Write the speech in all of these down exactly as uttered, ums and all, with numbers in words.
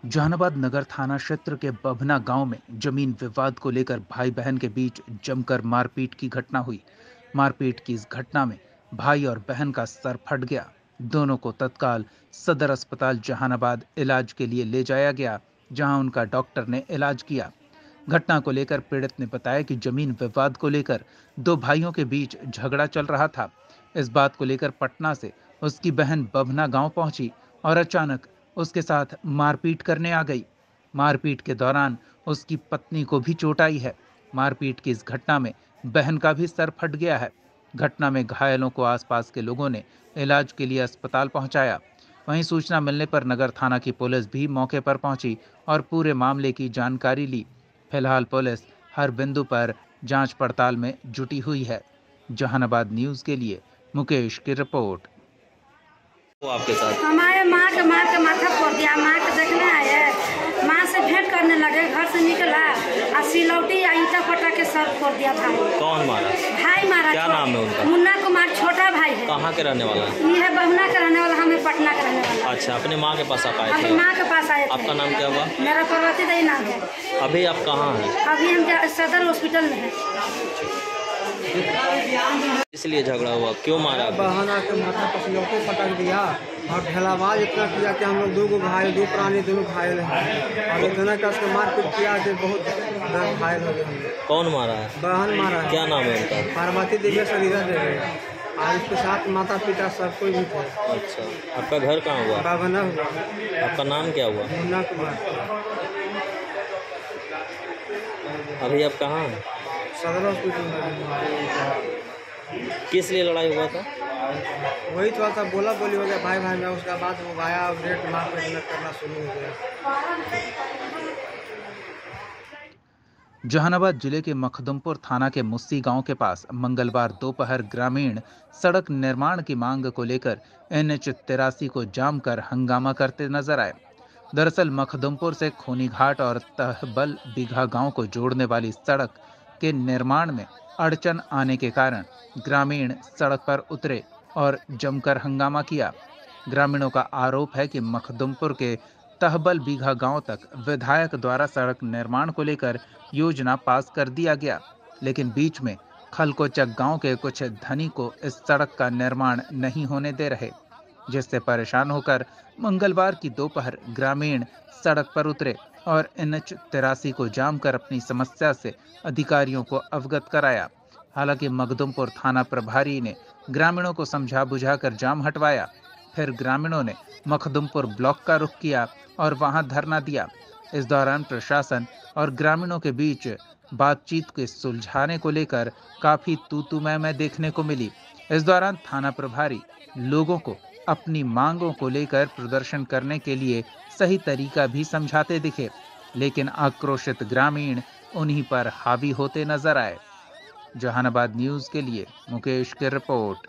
जहानाबाद नगर थाना क्षेत्र के बभना गांव में जमीन विवाद को लेकर भाई बहन के बीच जमकर मारपीट की घटना हुई। मारपीट की इस घटना में भाई और बहन का सर फट गया। दोनों को तत्काल सदर अस्पताल जहानाबाद इलाज के लिए ले जाया गया, जहां उनका डॉक्टर ने इलाज किया। घटना को लेकर पीड़ित ने बताया कि जमीन विवाद को लेकर दो भाइयों के बीच झगड़ा चल रहा था। इस बात को लेकर पटना से उसकी बहन बभना गांव पहुंची और अचानक उसके साथ मारपीट करने आ गई। मारपीट के दौरान उसकी पत्नी को भी चोट आई है। मारपीट की इस घटना में बहन का भी सर फट गया है। घटना में घायलों को आसपास के लोगों ने इलाज के लिए अस्पताल पहुंचाया। वहीं सूचना मिलने पर नगर थाना की पुलिस भी मौके पर पहुंची और पूरे मामले की जानकारी ली। फिलहाल पुलिस हर बिंदु पर जांच पड़ताल में जुटी हुई है। जहानाबाद न्यूज के लिए मुकेश की रिपोर्ट। वो आपके साथ हमारे माँ के मार के माथा फोड़ दिया। माँ के देखने आए, माँ से भेंट करने लगे। घर से निकला और सिलौटी या ईटा पटा के सर फोड़ दिया भाई। कौन मारा? भाई मारा। क्या नाम है उनका? मुन्ना कुमार, छोटा भाई है। कहाँ के रहने वाला है? ये है बभना का रहने वाला, हमें पटना का रहने वाला। अच्छा, अपने माँ के पास आप आए थे? अपनी माँ के पास आए थे। आपका नाम क्या हुआ? मेरा पार्वती देवी नाम है। अभी आप कहाँ हैं? अभी हम सदर हॉस्पिटल में है। इसलिए झगड़ा हुआ? क्यों मारा? बहना के माथा पर सिलौटी पटक दिया और ढेलाबाज इतना किया कि हम लोग दो गो घायल, दो प्राणी दोनों घायल हैं और इतना का उसको मारपीट किया कि बहुत घायल हो गए। कौन मारा है? बहन मारा है। क्या नाम है उनका? पार्वती देवी, शरीरा देवी और इसके साथ माता पिता सब कोई भी थे। अच्छा, आपका घर कहाँ हुआ? बभना हुआ। आपका नाम क्या हुआ? मुन्ना कुमार। अभी आप कहाँ हैं? सदर हॉस्पिटल में। किस लिए लड़ाई हुआ था? वही थोड़ा सा बोला बोली हो गया भाई भाई में। उसके बाद वो आया और रेट मार करना शुरू हो गया। जहानाबाद जिले के मखदुमपुर थाना के मुस्सी गांव के पास मंगलवार दोपहर ग्रामीण सड़क निर्माण की मांग को लेकर एन एच तिरासी को जाम कर हंगामा करते नजर आए। दरअसल मखदुमपुर से खूनीघाट और तहबल बीघा गांव को जोड़ने वाली सड़क के निर्माण में अड़चन आने के कारण ग्रामीण सड़क पर उतरे और जमकर हंगामा किया। ग्रामीणों का आरोप है कि मखदुमपुर के तहबल बीघा गांव तक विधायक द्वारा सड़क निर्माण को लेकर योजना पास कर दिया गया, लेकिन बीच में खलकोचक गांव के कुछ धनी को इस सड़क का निर्माण नहीं होने दे रहे, जिससे परेशान होकर मंगलवार की दोपहर ग्रामीण सड़क पर उतरे और एन एच तिरासी को जाम कर अपनी समस्या से अधिकारियों को अवगत कराया। हालांकि मखदुमपुर थाना प्रभारी ने ग्रामीणों को समझा बुझाकर जाम हटवाया। फिर ग्रामीणों ने मखदुमपुर ब्लॉक का रुख किया और वहां धरना दिया। इस दौरान प्रशासन और ग्रामीणों के बीच बातचीत के सुलझाने को लेकर काफी तू तू मैं मैं देखने को मिली। इस दौरान थाना प्रभारी लोगों को अपनी मांगों को लेकर प्रदर्शन करने के लिए सही तरीका भी समझाते दिखे, लेकिन आक्रोशित ग्रामीण उन्हीं पर हावी होते नजर आए। जहानाबाद न्यूज के लिए मुकेश की रिपोर्ट।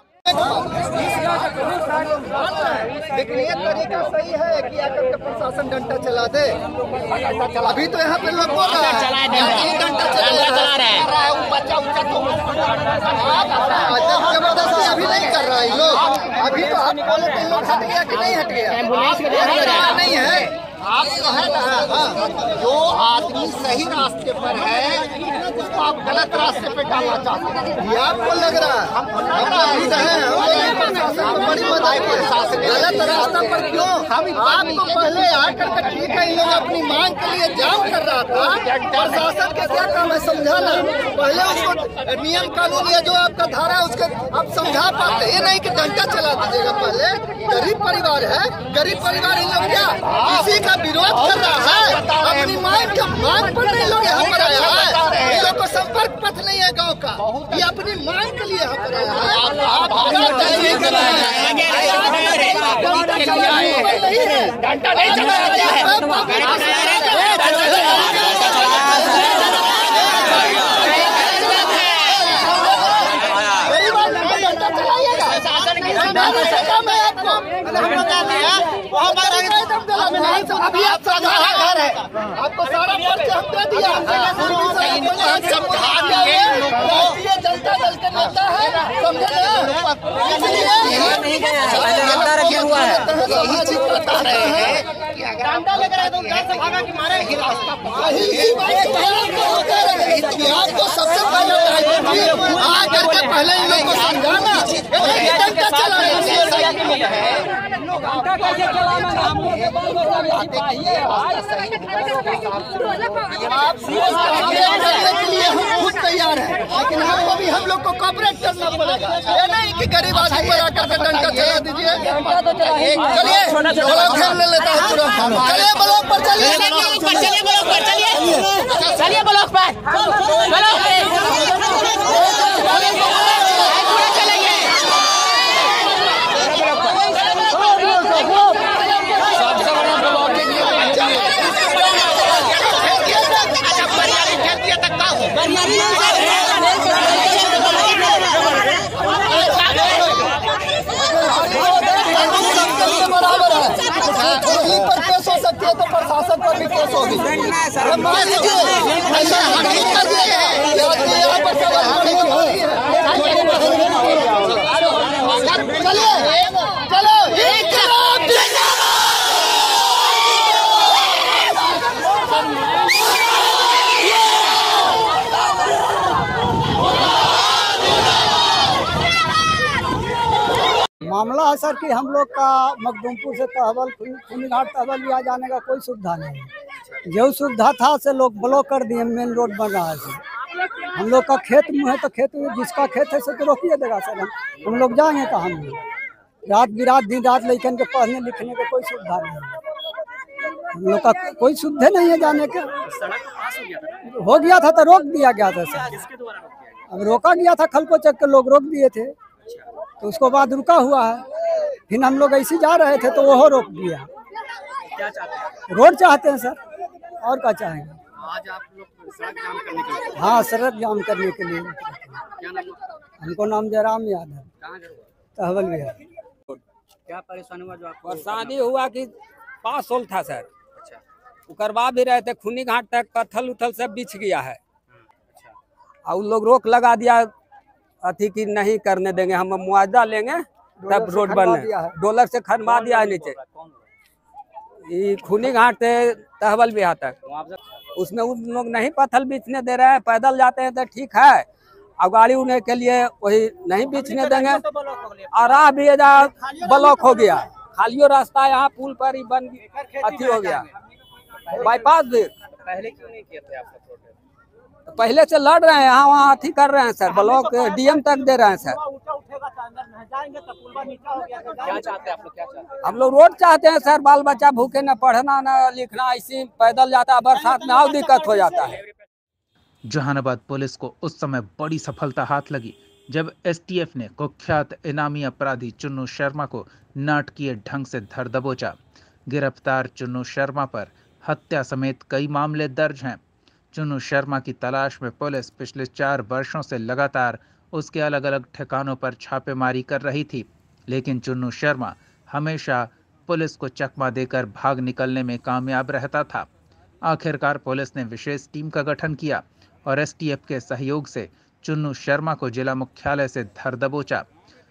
लेकिन ये तरीका सही है कि आकर के प्रशासन डंडा चला दे। अभी तो यहाँ पे लोग बोल रहा है डंडा चला रहा है, वो बच्चा उच्चा तो जबरदस्ती अभी नहीं कर रहा है लोग। अभी तो हम बोले तो लोग हट गया कि नहीं हट गया? नहीं है। आप तो है ना, जो आदमी सही रास्ते पर है उसको आप गलत रास्ते पे डालना चाहते हैं। ये आपको लग रहा है? हमको लग रहा है बड़ी बधाई प्रशासन गलत रास्ता पर क्यों? आपको पहले आकर के ठीक है, इन लोग अपनी मांग के लिए जाम कर रहा था। प्रशासन का क्या काम है? समझाना। पहले उसको नियम कानून या जो आपका धारा है उसके आप समझा पाते। ये नहीं कि डंडा चला दीजिएगा। पहले गरीब परिवार है, गरीब परिवार इन लोग क्या किसी का विरोध कर रहा है? अपनी मांग का मांग पर नहीं लोग यहाँ पर आया है। इन लोग को संपर्क पथ नहीं है गांव का, ये अपनी मांग के लिए यहाँ पर आया अभी आप घर है, आपको सारा पर्चा हम दे दिया। जनता दल के पता है, समझे ना? इसलिए हुआ है यही चीज बता रहे हैं कि अगर डंडा लेकर आए तो डर से भागा कि मारे ही रास्ता यही बात इतिहास को सबसे पहले आकर के पहले इन लोग को समझाना डंडा चला के लिए हम खुद तैयार हैं, लेकिन हमको भी हम लोग को कॉपरेट करना पड़ेगा। ये नहीं कि गरीब आदमी पर आकर के डंडा चला दीजिए। चलिए ब्लॉक ले लेता है तुरंत। चलिए ब्लॉक पर चलिए चलिए ब्लॉक पर चलिए चलिए ब्लॉक पर ब्लॉक बराबर है, वहीं पर केस हो सकती है तो प्रशासन पर भी केस होगी। ऐसा हम नहीं कर दिए यहाँ पर चलिए चलो मामला है सर कि हम लोग का मखदूमपुर से तहवल खूनीघाट तहवल भी आ जाने का कोई सुविधा नहीं है। जो सुविधा था से लोग ब्लॉक कर दिए, मेन रोड बन रहा है सर। हम लोग का खेत मुँह है तो खेत जिसका खेत है से तो रोकिए देगा सर। हम हम लोग जाएंगे कहाँ में? रात बिरात दिन रात लेकिन के पढ़ने लिखने का कोई सुविधा नहीं है। हम लोग का कोई सुविधा नहीं है जाने का। हो गया था तो रोक दिया गया था सर। अब रोका गया था खल को चक के लोग रोक दिए थे तो उसको बाद रुका हुआ है। फिर हम लोग ऐसे जा रहे थे तो वो रोक दिया। क्या चाहते हैं? रोड चाहते हैं सर, और क्या चाहेंगे? आज आप लोग सड़क जाम करने के लिए? हाँ, सड़क जाम करने के लिए। क्या नाम? हमको नाम जयराम यादव, तहवल बिहार। क्या परेशानी हुआ जो आपको? परेशानी हुआ कि पास होल था सर, करवा भी रहे थे, खूनीघाट तक पत्थल उथल सब बिछ गया है। और उन लोग रोक लगा दिया अथी की नहीं करने देंगे, हम मुआवजा लेंगे तब रोड बनने। डॉलर से खनवा दिया है नीचे खूनीघाट से तहवल बिहार तक। उसमें उन लोग नहीं पत्थल बीचने दे रहे हैं, पैदल जाते हैं तो ठीक है, और गाड़ी उन्हें के लिए वही नहीं बीचने देंगे। और राह भी ब्लॉक हो गया, खालियो रास्ता यहाँ पुल पर ही बन अथी हो गया, बाईपास भी। पहले क्यों नहीं किए थे आप? पहले से लड़ रहे हैं, यहाँ वहाँ अथी कर रहे हैं सर, ब्लॉक डीएम तक दे रहे हैं सर। क्या चाहते हैं आप लोग? क्या चाहते हैं? हम लोग रोड चाहते हैं सर, बाल बच्चा भूखे न पढ़ना न लिखना, ऐसी पैदल जाता है, बरसात में और दिक्कत हो जाता है। जहानाबाद पुलिस को उस समय बड़ी सफलता हाथ लगी जब एसटीएफ ने कुख्यात इनामी अपराधी चुन्नू शर्मा को नाटकीय ढंग से धर दबोचा। गिरफ्तार चुन्नू शर्मा पर हत्या समेत कई मामले दर्ज हैं। चुन्नू शर्मा की तलाश में पुलिस पिछले चार वर्षों से लगातार उसके अलग अलग ठिकानों पर छापेमारी कर रही थी, लेकिन चुन्नू शर्मा हमेशा पुलिस को चकमा देकर भाग निकलने में कामयाब रहता था। आखिरकार पुलिस ने विशेष टीम का गठन किया और एसटीएफ के सहयोग से चुन्नू शर्मा को जिला मुख्यालय से धर दबोचा।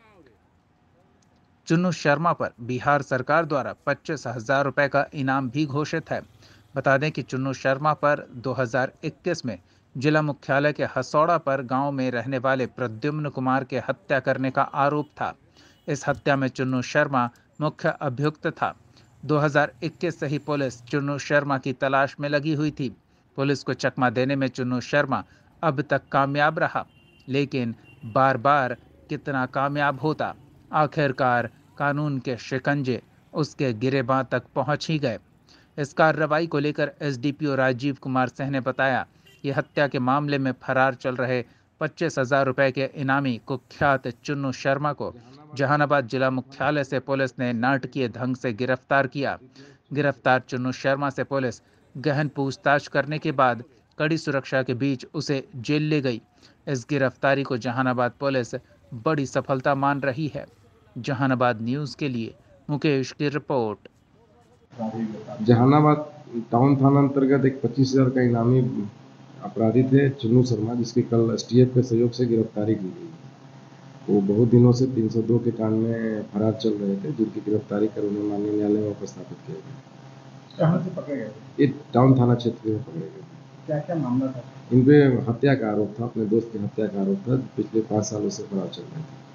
चुन्नू शर्मा पर बिहार सरकार द्वारा पच्चीस हजार रुपए का इनाम भी घोषित है। बता दें कि चुन्नू शर्मा पर दो हज़ार इक्कीस में जिला मुख्यालय के हसौड़ा पर गांव में रहने वाले प्रद्युम्न कुमार के हत्या करने का आरोप था। इस हत्या में चुन्नू शर्मा मुख्य अभियुक्त था। दो हज़ार इक्कीस से ही पुलिस चुन्नू शर्मा की तलाश में लगी हुई थी। पुलिस को चकमा देने में चुन्नू शर्मा अब तक कामयाब रहा, लेकिन बार बार कितना कामयाब होता। आखिरकार कानून के शिकंजे उसके गिरेबां तक पहुंच ही गए। इस कार्रवाई को लेकर एसडीपीओ राजीव कुमार सिंह ने बताया कि हत्या के मामले में फरार चल रहे पच्चीस हजार रुपए के इनामी कुख्यात चुन्नू शर्मा को जहानाबाद जिला मुख्यालय से पुलिस ने नाटकीय ढंग से गिरफ्तार किया। गिरफ्तार चुन्नू शर्मा से पुलिस गहन पूछताछ करने के बाद कड़ी सुरक्षा के बीच उसे जेल ले गई। इस गिरफ्तारी को जहानाबाद पुलिस बड़ी सफलता मान रही है। जहानाबाद न्यूज़ के लिए मुकेश की रिपोर्ट। जहानाबाद टाउन थाना अंतर्गत एक पच्चीस हजार का इनामी अपराधी थे चुन्नू शर्मा, जिसकी कल एसटीएफ के सहयोग से गिरफ्तारी की गई। वो बहुत दिनों से तीन सौ दो के कांड में फरार चल रहे थे, जिनकी गिरफ्तारी कर उन्हें माननीय न्यायालय में उपस्थापित किया गया। कहाँ से पकड़े गए? ये टाउन थाना क्षेत्र में पकड़े गए। क्या क्या मामला था? इन पे हत्या का आरोप था, अपने दोस्त की हत्या का आरोप था, पिछले पाँच सालों से फरार चल रहे थे।